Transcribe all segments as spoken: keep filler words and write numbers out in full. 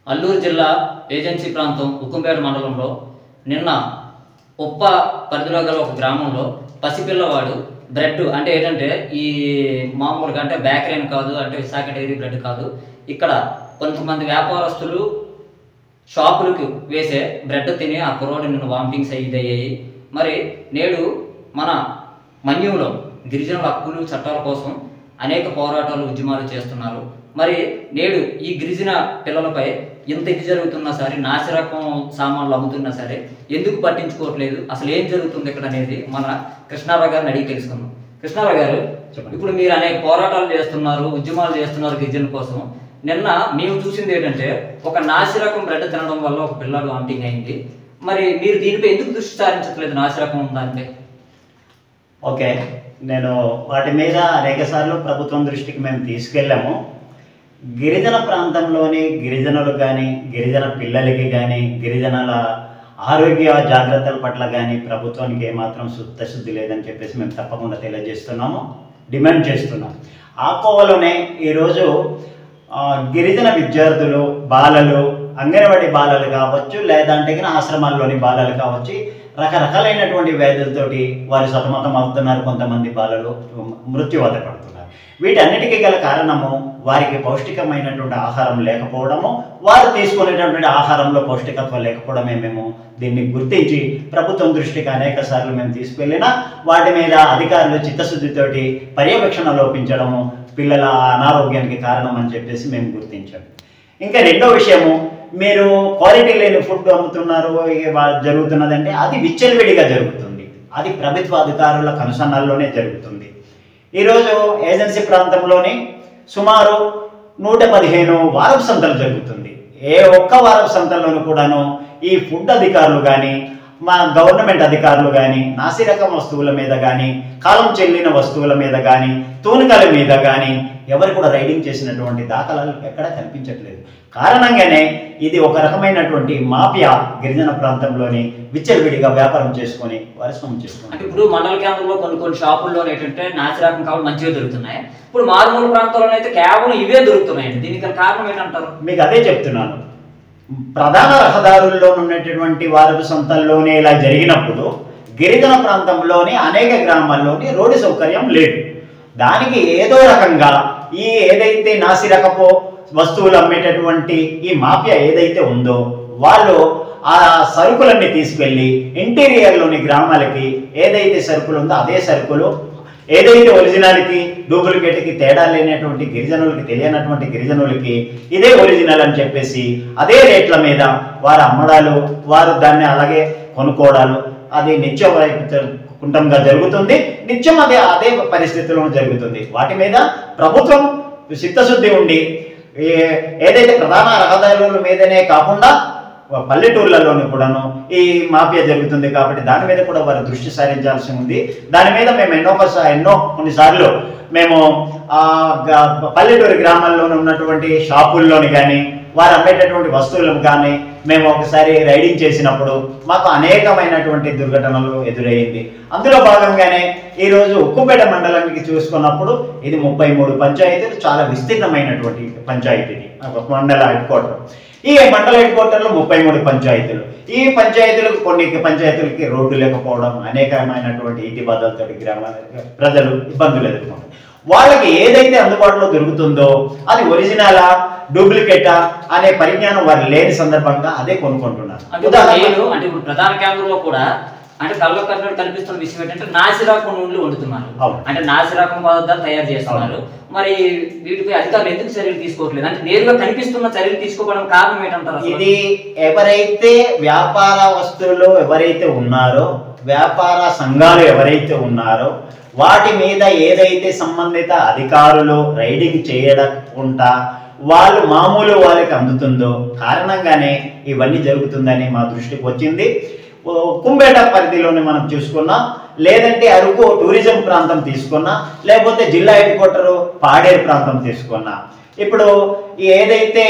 అల్లూరు జిల్లా ఏజెన్సీ ప్రాంతం ఉక్కుంపేట మండలంలో నిన్న ఉప్ప పరిధిలో గల ఒక గ్రామంలో పసిపిల్లవాడు బ్రెడ్ అంటే ఏంటంటే ఈ మామూలుగా అంటే బేకరీ అని కాదు, అంటే విశాఖ డైరీ బ్రెడ్ కాదు, ఇక్కడ కొంతమంది వ్యాపారస్తులు షాపులకు వేసే బ్రెడ్ తిని ఆ కుర్రోడు నిన్ను వామిటింగ్స్ అయ్యాయి. మరి నేడు మన మన్యంలో గిరిజనుల హక్కులు చట్టాల కోసం అనేక పోరాటాలు ఉద్యమాలు చేస్తున్నారు. మరి నేడు ఈ గిరిజన పిల్లలపై ఇంత ఇది జరుగుతున్నా సరే, నాసిరకం సామాన్లు అమ్ముతున్నా సరే ఎందుకు పట్టించుకోవట్లేదు, అసలు ఏం జరుగుతుంది ఇక్కడ అనేది మన కృష్ణారావు గారిని అడిగి తెలుసుకుందాం. కృష్ణారావు గారు, ఇప్పుడు మీరు అనేక పోరాటాలు చేస్తున్నారు, ఉద్యమాలు చేస్తున్నారు గిరిజనుల కోసం. నిన్న మేము చూసింది ఏంటంటే ఒక నాసిరకం బ్రెడ్ తినడం వల్ల ఒక పిల్లలు వామిటింగ్ అయింది. మరి మీరు దీనిపై ఎందుకు దృష్టి సారించట్లేదు? నాసిరకం ఉందంటే ఓకే, నేను వాటి మీద అనేక సార్లు ప్రభుత్వం దృష్టికి మేము తీసుకెళ్ళాము. గిరిజన ప్రాంతంలోని గిరిజనులు కానీ, గిరిజన పిల్లలకి కానీ, గిరిజనుల ఆరోగ్య జాగ్రత్తల పట్ల కానీ ప్రభుత్వానికి ఏమాత్రం చిత్తశుద్ధి లేదని చెప్పేసి మేము తప్పకుండా తెలియజేస్తున్నాము, డిమాండ్ చేస్తున్నాం. ఆ కోవలోనే ఈరోజు గిరిజన విద్యార్థులు, బాలలు, అంగన్వాడీ బాలలు కావచ్చు, లేదంటే ఆశ్రమాల్లోని బాలలు కావచ్చు, రకరకాలైనటువంటి వ్యాధులతోటి వారు సతమతం అవుతున్నారు. కొంతమంది బాలలు మృత్యువాత పడుతున్నారు. వీటన్నిటికీ గల కారణము వారికి పౌష్టికమైనటువంటి ఆహారం లేకపోవడము, వారు తీసుకునేటటువంటి ఆహారంలో పౌష్టికత్వం లేకపోవడమే. మేము దీన్ని గుర్తించి ప్రభుత్వం దృష్టికి అనేక సార్లు మేము తీసుకెళ్ళినా వాటి మీద అధికారులు చిత్తశుద్ధితోటి పర్యవేక్షణ లోపించడము పిల్లల అనారోగ్యానికి కారణం అని చెప్పేసి మేము గుర్తించాము. ఇంకా రెండో విషయము, మీరు క్వాలిటీ లేని ఫుడ్ అమ్ముతున్నారు జరుగుతున్నదంటే అది విచ్చలవిడిగా జరుగుతుంది. అది ప్రభుత్వ అధికారుల కనుసన్నల్లోనే జరుగుతుంది. ఈరోజు ఏజెన్సీ ప్రాంతంలోని సుమారు నూట పదిహేను వారపు సంతలు జరుగుతుంది. ఏ ఒక్క వారపు సంతల్లోనూ కూడాను ఈ ఫుడ్ అధికారులు కానీ, మా గవర్నమెంట్ అధికారులు కానీ నాసిరకం వస్తువుల మీద కానీ, కాలం చెల్లిన వస్తువుల మీద కానీ, తూనికల మీద కానీ ఎవరు కూడా రైడింగ్ చేసినటువంటి దాఖలాలు ఎక్కడా కనిపించట్లేదు. కారణంగానే ఇది ఒక రకమైనటువంటి మాఫియా గిరిజన ప్రాంతంలోని విచ్చలవిడిగా వ్యాపారం చేసుకొని పరిశ్రమ చేసుకుని. అంటే ఇప్పుడు మండల కేంద్రంలో కొన్ని కొన్ని షాపుల్లో ఏంటంటే నాసిరకం కావాలి మంచిగా దొరుకుతున్నాయి. ఇప్పుడు మారుమూల ప్రాంతాల్లో అయితే కేవలం ఇవే దొరుకుతున్నాయండి. దీనికి కారణం ఏంటంటారు? మీకు అదే చెప్తున్నాను. ప్రధాన రహదారుల్లో ఉన్నటువంటి వారపు సంతల్లోనే ఇలా జరిగినప్పుడు గిరిజన ప్రాంతంలోని అనేక గ్రామాల్లోని రోడ్డు సౌకర్యం లేదు. దానికి ఏదో రకంగా ఈ ఏదైతే నాసిరకపు వస్తువులు అమ్మేటటువంటి ఈ మాఫియా ఏదైతే ఉందో వాళ్ళు ఆ సరుకులన్నీ తీసుకెళ్ళి ఇంటీరియర్లోని గ్రామాలకి ఏదైతే సరుకులు ఉందో అదే సరుకులు ఏదైతే ఒరిజినల్కి డూప్లికేట్కి తేడా లేనటువంటి గిరిజనులకి తెలియనటువంటి గిరిజనులకి ఇదే ఒరిజినల్ అని చెప్పేసి అదే రేట్ల మీద వారు అమ్మడాలు, వారు దాన్ని అలాగే కొనుక్కోవడాలు అది నిత్యకుంఠంగా జరుగుతుంది. నిత్యం అదే అదే పరిస్థితుల్లో జరుగుతుంది. వాటి మీద ప్రభుత్వం చిత్తశుద్ధి ఉండి ఏదైతే ప్రధాన రహదారుల మీదనే కాకుండా పల్లెటూర్లలోనూ కూడాను ఈ మాఫియా జరుగుతుంది కాబట్టి దాని మీద కూడా వారు దృష్టి సారించాల్సి ఉంది. దాని మీద మేము ఎన్నో ఎన్నో కొన్నిసార్లు మేము పల్లెటూరు గ్రామాల్లోనే ఉన్నటువంటి షాపుల్లోని కానీ వారు అమ్మేటటువంటి వస్తువులను కానీ మేము ఒకసారి రైడింగ్ చేసినప్పుడు మాకు అనేకమైనటువంటి దుర్ఘటనలు ఎదురయ్యింది. అందులో భాగంగానే ఈరోజు ఉక్కుంపేట మండలానికి చూసుకున్నప్పుడు ఇది ముప్పై మూడు పంచాయతీలు, చాలా విస్తీర్ణమైనటువంటి పంచాయతీ మండల హెడ్ క్వార్టర్. ఈ మండల హెడ్ క్వార్టర్లో ముప్పై మూడు పంచాయతీలు. ఈ పంచాయతీలకు కొన్ని పంచాయతీలకి రోడ్డు లేకపోవడం, అనేకమైనటువంటి ఇంటి బాధలతో గ్రామ ప్రజలు ఇబ్బందులు ఎదుర్కొంటారు. వాళ్ళకి ఏదైతే అందుబాటులో దొరుకుతుందో అది ఒరిజినలా డూప్లికేటా అనే పరిజ్ఞానం వారు లేని సందర్భంగా అదే కొనుక్కుంటున్నారు. అంటే ఇప్పుడు ప్రధాన కేంద్రంలో కూడా అంటే కళ్ళ కన్నట్టు కనిపిస్తున్న విషయం ఏంటంటే నాసిరకం నూనెలు వండుతున్నారు, అంటే నాసిరకం పదార్థాలు తయారు చేస్తున్నారు. మరి వీటిపై అధికారులు ఎందుకు చర్యలు తీసుకోవట్లేదు? అంటే నేరుగా కనిపిస్తున్న చర్యలు తీసుకోవడం కారణం ఏంటంటారు? ఇది ఎవరైతే వ్యాపార వస్తువులు ఎవరైతే ఉన్నారో, వ్యాపార సంఘాలు ఎవరైతే ఉన్నారో వాటి మీద ఏదైతే సంబంధిత అధికారులు రైడింగ్ చేయకుండా వాళ్ళు మామూలు వాళ్ళకి అందుతుందో కారణంగానే ఇవన్నీ జరుగుతుందని మా దృష్టికి వచ్చింది. కుంబేట పరిధిలోని మనం చూసుకున్నా, లేదంటే అరకు టూరిజం ప్రాంతం తీసుకున్నా, లేకపోతే జిల్లా హెడ్ క్వార్టర్ పాడేరు ప్రాంతం తీసుకున్నా, ఇప్పుడు ఏదైతే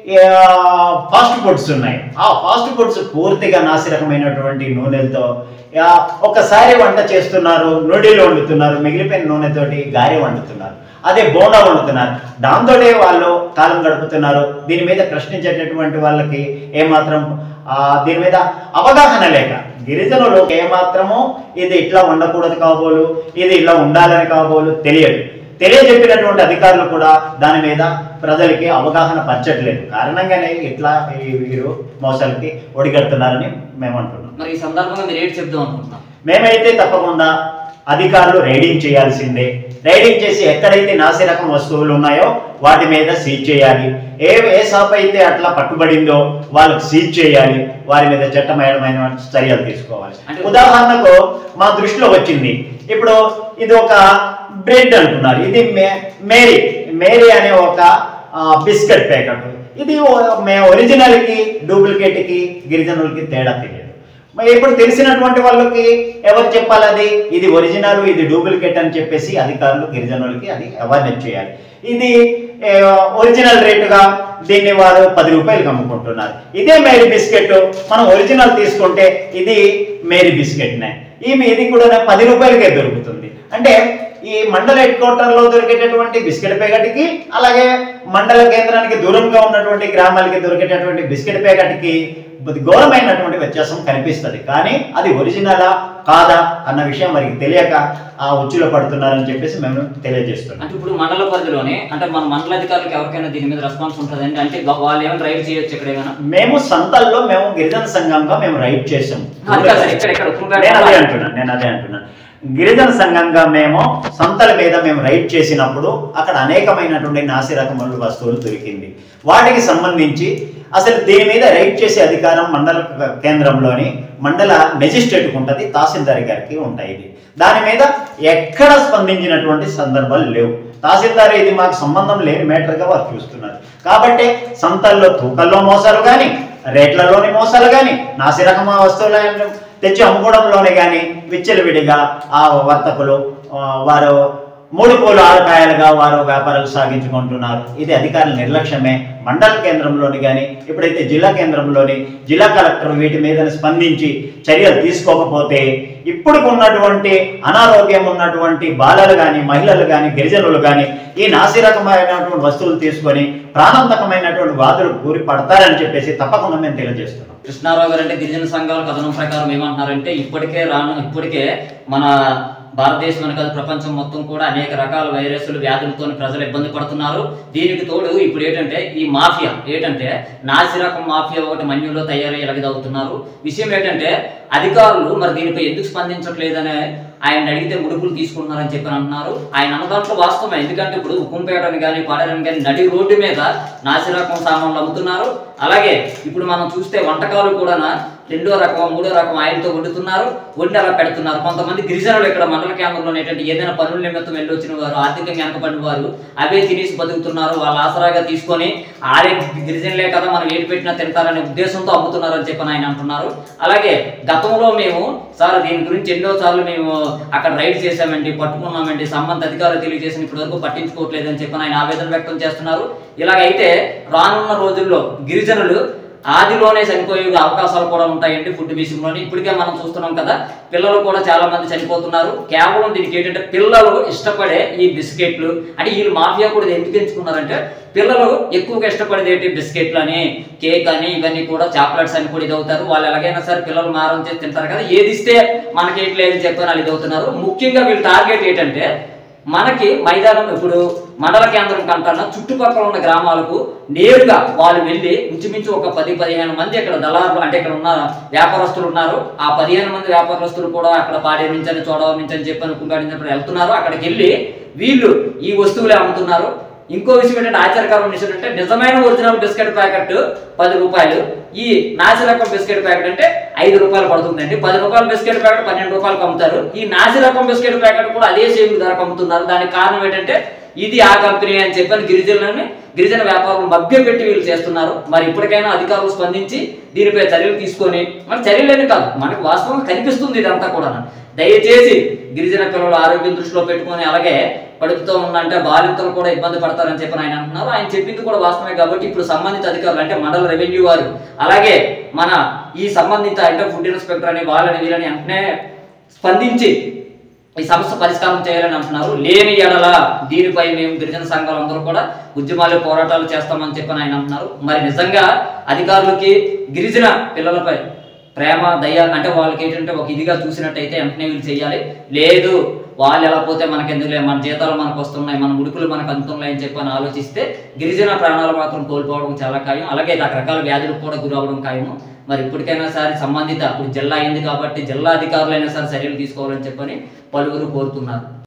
ఫాస్ట్ ఫుడ్స్ ఉన్నాయి ఆ ఫాస్ట్ ఫుడ్స్ పూర్తిగా నాసిరకమైనటువంటి నూనెలతో ఒకసారి వంట చేస్తున్నారు, నూడిల్ వండుతున్నారు, మిగిలిపోయిన నూనెతోటి గారె వండుతున్నారు. అదే బోండా వండుతున్నారు, దాంతో వాళ్ళు కాలం గడుపుతున్నారు. దీని మీద ప్రశ్నించేటటువంటి వాళ్ళకి ఏమాత్రం దీని మీద అవగాహన లేక, గిరిజనులు ఏమాత్రము ఇది ఇట్లా ఉండకూడదు కాబోలు, ఇది ఇలా ఉండాలని కాబోలు తెలియదు. తెలియజెప్పినటువంటి అధికారులు కూడా దాని మీద ప్రజలకి అవగాహన పరచట్లేదు. కారణంగానే ఇట్లా వీరు మోసాలకి ఒడిగడుతున్నారని మేము అంటున్నాం. మరి ఈ సందర్భంగా మీరు ఏంటి చెప్దాం అనుకుంటున్నాం? మేమైతే తప్పకుండా అధికారులు రైడింగ్ చేయాల్సిందే. రైడింగ్ చేసి ఎక్కడైతే నాసి రకం వస్తువులు ఉన్నాయో వాటి మీద సీజ్ చేయాలి. ఏ ఏ షాప్ అయితే అట్లా పట్టుబడిందో వాళ్ళకి సీజ్ చేయాలి. వారి మీద చట్టమైన చర్యలు తీసుకోవాలి. ఉదాహరణకు మా దృష్టిలో వచ్చింది, ఇప్పుడు ఇది ఒక బ్రెడ్ అంటున్నారు, ఇది మే మేరీ మేరీ అనే ఒక బిస్కెట్ ప్యాకెట్. ఇది ఒరిజినల్కి డూప్లికేట్కి గిరిజనులకి తేడా తెలియదు. ఇప్పుడు తెలిసినటువంటి వాళ్ళకి ఎవరు చెప్పాలి అది ఇది ఒరిజినల్ ఇది డూప్లికేట్ అని చెప్పేసి అధికారులు గిరిజనులకి అది అవేర్నెస్ చేయాలి. ఇది ఒరిజినల్ రేటుగా దీన్ని వారు పది రూపాయలకి అమ్ముకుంటున్నారు. ఇదే మేరీ బిస్కెట్ మనం ఒరిజినల్ తీసుకుంటే ఇది మేరీ బిస్కెట్నే, ఈ ఇది కూడా పది రూపాయలకే దొరుకుతుంది. అంటే ఈ మండల హెడ్ క్వార్టర్లో దొరికేటటువంటి బిస్కెట్ ప్యాకెట్కి, అలాగే మండల కేంద్రానికి దూరంగా ఉన్నటువంటి గ్రామాలకి దొరికేటటువంటి బిస్కెట్ ప్యాకెట్కి ఘోరమైనటువంటి వ్యత్యాసం కనిపిస్తుంది. కానీ అది ఒరిజినలా కాదా అన్న విషయం వారికి తెలియక ఆ ఉచ్చులో పడుతున్నారని చెప్పేసి మేము తెలియజేస్తున్నాం. అంటే ఇప్పుడు మండల పరిధిలోనే అంటే మన మండల అధికారులకు ఎవరికైనా దీని మీద రెస్పాన్స్ ఉంటుందండి? అంటే వాళ్ళు ఏమైనా రైడ్ చేయొచ్చు ఎక్కడైనా? మేము సంతల్లో మేము గిరిజన సంఘంగా మేము రైడ్ చేసాము. నేను అదే అంటున్నాను నేను అదే అంటున్నాను గిరిజన సంఘంగా మేము సంతల మీద మేము రైడ్ చేసినప్పుడు అక్కడ అనేకమైనటువంటి నాసి రకముల వస్తువులు దొరికింది. వాటికి సంబంధించి అసలు దీని మీద రైడ్ చేసే అధికారం మండల కేంద్రంలోని మండల మెజిస్ట్రేట్కి ఉంటుంది, తహసీల్దార్ గారికి ఉంటాయి. ఇది దాని మీద ఎక్కడ స్పందించినటువంటి సందర్భాలు లేవు. తహసీల్దార్ ఇది మాకు సంబంధం లేని మేటర్గా వారు చూస్తున్నారు. కాబట్టి సంతల్లో తూకల్లో మోసాలు కానీ, రేట్లలోని మోసాలు కానీ, నాసి రకమ వస్తువులు తెచ్చి అమ్ముకోవడంలోనే కానీ విచ్చలవిడిగా ఆ వర్తకులు వారు మూడు పూలు ఆరు కాయలుగా వారు వ్యాపారాలు సాగించుకుంటున్నారు. ఇది అధికారుల నిర్లక్ష్యమే. మండల కేంద్రంలోని కానీ ఇప్పుడైతే జిల్లా కేంద్రంలోని జిల్లా కలెక్టర్ వీటి మీద స్పందించి చర్యలు తీసుకోకపోతే ఇప్పుడు ఉన్నటువంటి అనారోగ్యం ఉన్నటువంటి బాలలు కానీ మహిళలు కానీ గిరిజనులు కానీ ఈ నాసి రకమైనటువంటి వస్తువులు తీసుకొని ప్రాణాంతకమైనటువంటి బాధలు కూరి పడతారని చెప్పేసి తప్పకుండా మేము తెలియజేస్తున్నాం. కృష్ణారావు గారు అంటే గిరిజన సంఘాల కథనం ప్రకారం ఏమంటున్నారంటే ఇప్పటికే రాను ఇప్పటికే మన భారతదేశం అని కాదు ప్రపంచం మొత్తం కూడా అనేక రకాల వైరస్లు వ్యాధులతో ప్రజలు ఇబ్బంది పడుతున్నారు. దీనికి తోడు ఇప్పుడు ఏంటంటే ఈ మాఫియా ఏంటంటే నాసి రకం మాఫియా ఒకటి మన్యులో తయారై ఎలగదవుతున్నారు. విషయం ఏంటంటే అధికారులు మరి దీనిపై ఎందుకు స్పందించట్లేదని ఆయన అడిగితే ముడుపులు తీసుకుంటున్నారని చెప్పి అంటున్నారు. ఆయన అన్న దాంట్లో వాస్తవమే. ఎందుకంటే ఇప్పుడు ఉక్కుంపేటని కానీ పాడరని కానీ నడి రోడ్డు మీద నాసి రకం సామాన్లు అమ్ముతున్నారు. అలాగే ఇప్పుడు మనం చూస్తే వంటకాలు కూడా రెండో రకం మూడో రకం ఆయిల్తో వండుతున్నారు, వండి అలా పెడుతున్నారు. కొంతమంది గిరిజనులు ఇక్కడ మండల కేంద్రంలో ఏంటంటే ఏదైనా పనుల నిమిత్తం వెళ్ళి వచ్చిన వారు ఆర్థికంగా వెనకబడిన వారు అవే తినేసి బతుకుతున్నారు. వాళ్ళ ఆసరాగా తీసుకొని ఆరే గిరిజనులే కదా మనం ఏడు పెట్టినా తింటారనే ఉద్దేశంతో అమ్ముతున్నారు అని చెప్పని ఆయన అంటున్నారు. అలాగే గతంలో మేము సార్ దీని గురించి ఎన్నో సార్లు మేము అక్కడ రైడ్ చేసామండి, పట్టుకున్నామండి, సంబంధ అధికారులు తెలియజేసిన ఇప్పటి వరకు పట్టించుకోవట్లేదని చెప్పని ఆయన ఆవేదన వ్యక్తం చేస్తున్నారు. ఇలాగైతే రానున్న రోజుల్లో గిరిజనులు ఆదిలోనే చనిపోయే అవకాశాలు కూడా ఉంటాయండి ఫుడ్ విషయంలోని. ఇప్పటికే మనం చూస్తున్నాం కదా, పిల్లలు కూడా చాలా మంది చనిపోతున్నారు. కేవలం దీనికి ఏంటంటే పిల్లలు ఇష్టపడే ఈ బిస్కెట్లు అంటే వీళ్ళు మాఫియా కూడా ఎందుకు ఎంచుకున్నారంటే పిల్లలు ఎక్కువగా ఇష్టపడేది ఏంటి బిస్కెట్లు అని, కేక్ అని, ఇవన్నీ కూడా చాక్లెట్స్ అని కూడా ఇది అవుతారు. వాళ్ళు ఎలాగైనా సరే పిల్లలు మారం చేసి తింటారు కదా, ఏది ఇస్తే మనకి ఏంటి చెప్పని వాళ్ళు ఇది అవుతున్నారు. ముఖ్యంగా వీళ్ళ టార్గెట్ ఏంటంటే మనకి మైదానం ఇప్పుడు మండల కేంద్రం కంటన్నా చుట్టుపక్కల ఉన్న గ్రామాలకు నేరుగా వాళ్ళు వెళ్ళి ఇంచుమించు ఒక పది పదిహేను మంది ఇక్కడ దళారులు అంటే ఇక్కడ ఉన్న వ్యాపారస్తులు ఉన్నారు. ఆ పదిహేను మంది వ్యాపారస్తులు కూడా అక్కడ పాడే నుంచి అని చోడవ నుంచి అని చెప్పి అనుకుంటాడు వెళ్తున్నారు. అక్కడికి వెళ్ళి వీళ్ళు ఈ వస్తువులే అమ్ముతున్నారు. ఇంకో విషయం ఏంటంటే ఆశ్చర్యకరమైన విషయం అంటే నిజమైన ఒరిజినల్ బిస్కెట్ ప్యాకెట్ పది రూపాయలు, ఈ నాసి రకం బిస్కెట్ ప్యాకెట్ అంటే ఐదు రూపాయలు పడుతుందండి. పది రూపాయల బిస్కెట్ ప్యాకెట్ పన్నెండు రూపాయలకు అమ్ముతారు. ఈ నాసి రకం బిస్కెట్ ప్యాకెట్ కూడా అదే సేమ్ ధరకు అమ్ముతున్నారు. దానికి కారణం ఏంటంటే ఇది ఆ కంపెనీ అని చెప్పని గిరిజనులని గిరిజన వ్యాపారులు మభ్యపెట్టి వీళ్ళు చేస్తున్నారు. మరి ఇప్పటికైనా అధికారులు స్పందించి దీనిపై చర్యలు తీసుకొని మరి చర్యలేని కాదు మనకు వాస్తవంగా కనిపిస్తుంది ఇదంతా కూడా. దయచేసి గిరిజన పిల్లలు ఆరోగ్యం దృష్టిలో పెట్టుకొని అలాగే పడుపుతో ఉందంటే బాలింతలు కూడా ఇబ్బంది పడతారని చెప్పి ఆయన అంటున్నారు. ఆయన చెప్పింది కూడా వాస్తవమే. కాబట్టి ఇప్పుడు సంబంధిత అధికారులు అంటే మండల రెవెన్యూ వారు అలాగే మన ఈ సంబంధిత అంటే ఫుడ్ ఇన్స్పెక్టర్ అని వాళ్ళని వీళ్ళని వెంటనే స్పందించి ఈ సమస్య పరిష్కారం చేయాలని అంటున్నారు. లేని ఎడల దీనిపై మేము గిరిజన సంఘాలు అందరూ కూడా ఉద్యమాలు పోరాటాలు చేస్తామని చెప్పని ఆయన అంటున్నారు. మరి నిజంగా అధికారులకి గిరిజన పిల్లలపై ప్రేమ దయ అంటే వాళ్ళకి ఏంటంటే ఒక ఇదిగా చూసినట్టయితే వెంటనే వీళ్ళు చేయాలి. లేదు వాళ్ళు ఎలా పోతే మనకి ఎందుకులే, మన జీతాలు మనకు వస్తున్నాయి, మన ముడుపులు మనకు అందుతున్నాయి అని చెప్పని ఆలోచిస్తే గిరిజన ప్రాణాలు మాత్రం కోల్పోవడం చాలా ఖాయం. అలాగే రకరకాల వ్యాధులకు కూడా గురవడం ఖాయము. మరి ఇప్పటికైనా సరే సంబంధిత ఇప్పుడు జిల్లా అయింది కాబట్టి జిల్లా అధికారులైనా సరే చర్యలు తీసుకోవాలని చెప్పని పలువురు కోరుతున్నారు.